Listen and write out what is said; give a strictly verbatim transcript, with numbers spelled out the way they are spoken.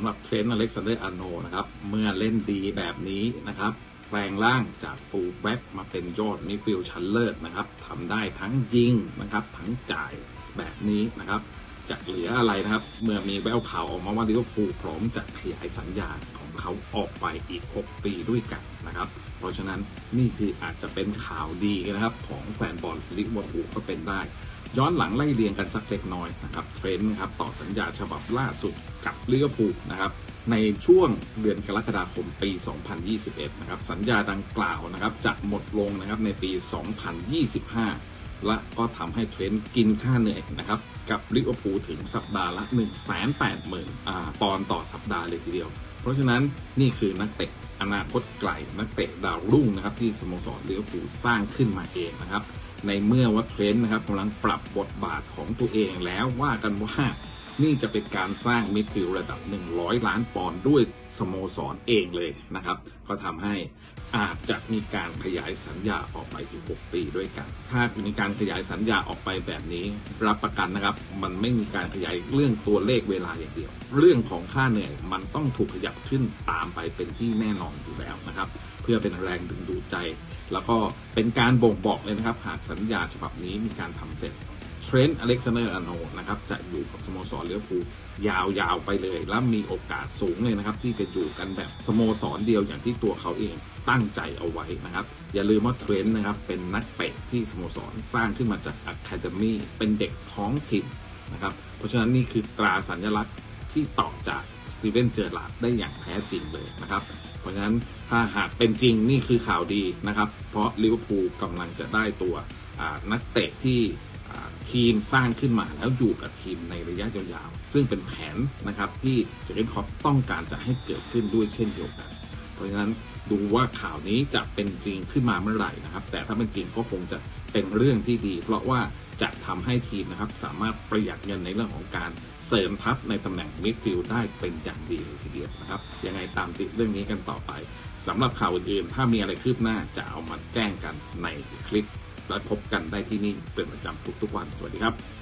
ำหรับเทรนต์อเล็กซานเดอร์อาร์โนลด์นะครับเมื่อเล่นดีแบบนี้นะครับแปลงร่างจากฟูลแบ็กมาเป็นยอดมิดฟิลด์ชั้นเลิศนะครับทำได้ทั้งยิงนะครับทั้งจ่ายแบบนี้นะครับจะเหลืออะไรนะครับเมื่อมีแววข่าวออกมาว่าลิเวอร์พูลพร้อมจะขยายสัญญาของเขาออกไปอีกหกปีด้วยกันนะครับเพราะฉะนั้นนี่คืออาจจะเป็นข่าวดีนะครับของแฟนบอลลิเวอร์พูลก็เป็นได้ย้อนหลังไล่เรียงกันสักเล็กน้อยนะครับเทรนต์ครับต่อสัญญาฉบับล่าสุดกับลิเวอร์พูลนะครับในช่วงเดือนกรกฎาคมปี สองพันยี่สิบเอ็ด นะครับสัญญาดังกล่าวนะครับจะหมดลงนะครับในปี สองพันยี่สิบห้า และก็ทำให้เทรนต์กินค่าเหนื่อยนะครับกับลิเวอร์พูลถึงสัปดาห์ละ หนึ่งแสนแปดหมื่น อ่าปอนด์ต่อสัปดาห์เลยทีเดียวเพราะฉะนั้นนี่คือนักเตะอนาคตไกลนักเตะดาวรุ่งนะครับที่สโมสรลิเวอร์พูลสร้างขึ้นมาเองนะครับในเมื่อว่าเทรนต์นะครับกำลังปรับบทบาทของตัวเองแล้วว่ากันว่านี่จะเป็นการสร้างมิดฟิลด์ระดับหนึ่งร้อยล้านปอนด์ด้วยสโมสรเองเลยนะครับก็ทำให้อาจจะมีการขยายสัญญาออกไปถึงหกปีด้วยกันถ้ามีการขยายสัญญาออกไปแบบนี้รับประกันนะครับมันไม่มีการขยายเรื่องตัวเลขเวลาอย่างเดียวเรื่องของค่าเหนื่อยมันต้องถูกขยับขึ้นตามไปเป็นที่แน่นอนอยู่แล้วนะครับเพื่อเป็นแรงดึงดูดใจแล้วก็เป็นการบ่งบอกเลยนะครับหากสัญญาฉบับนี้มีการทำเสร็จเทรนต์อเล็กซานเดอร์อาร์โนลด์นะครับจะอยู่กับสโมสรลิเวอร์พูลยาวๆไปเลยและมีโอกาสสูงเลยนะครับที่จะอยู่กันแบบสโมสรเดียวอย่างที่ตัวเขาเองตั้งใจเอาไว้นะครับอย่าลืมว่าเทรนต์นะครับเป็นนักเตะที่สโมสรสร้างขึ้นมาจากอะคาเดมี่เป็นเด็กท้องถิ่นนะครับเพราะฉะนั้นนี่คือตราสัญลักษณ์ที่ต่อจากสตีเวนเจอร์ลาร์ดได้อย่างแท้จริงเลยนะครับเพราะฉะนั้นถ้าหากเป็นจริงนี่คือข่าวดีนะครับเพราะลิเวอร์พูลกำลังจะได้ตัวนักเตะที่ทีมสร้างขึ้นมาแล้วอยู่กับทีมในระยะยาวๆซึ่งเป็นแผนนะครับที่เจอร์เกนคล็อปต้องการจะให้เกิดขึ้นด้วยเช่นเดียวกันเพราะฉะนั้นดูว่าข่าวนี้จะเป็นจริงขึ้นมาเมื่อไหร่นะครับแต่ถ้าเป็นจริงก็คงจะเป็นเรื่องที่ดีเพราะว่าจะทำให้ทีมนะครับสามารถประหยัดเงินในเรื่องของการเสริมทัพในตำแหน่งมิดฟิลด์ได้เป็นอย่างดีเลยทีเดียวนะครับยังไงตามติดเรื่องนี้กันต่อไปสำหรับข่าวอื่นๆถ้ามีอะไรคืบหน้าจะเอามาแจ้งกันในคลิปและพบกันได้ที่นี่เป็นประจำทุกๆวันสวัสดีครับ